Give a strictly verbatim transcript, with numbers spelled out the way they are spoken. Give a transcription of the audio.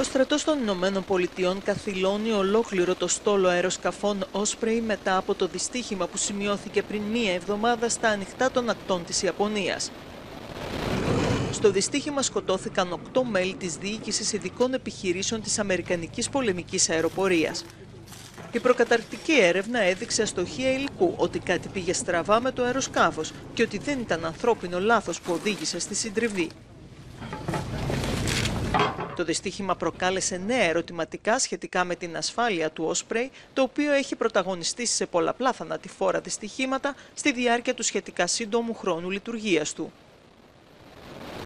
Ο στρατός των Ηνωμένων Πολιτειών καθυλώνει ολόκληρο το στόλο αεροσκαφών Osprey μετά από το δυστύχημα που σημειώθηκε πριν μία εβδομάδα στα ανοιχτά των ακτών της Ιαπωνίας. Στο δυστύχημα σκοτώθηκαν οκτώ μέλη της διοίκησης ειδικών επιχειρήσεων της Αμερικανικής πολεμικής αεροπορίας. Η προκαταρκτική έρευνα έδειξε αστοχία υλικού, ότι κάτι πήγε στραβά με το αεροσκάφος και ότι δεν ήταν ανθρώπινο λάθος που οδήγησε στη συντριβή. Το δυστύχημα προκάλεσε νέα ερωτηματικά σχετικά με την ασφάλεια του Osprey, το οποίο έχει πρωταγωνιστήσει σε πολλαπλά θανατηφόρα δυστυχήματα στη διάρκεια του σχετικά σύντομου χρόνου λειτουργίας του.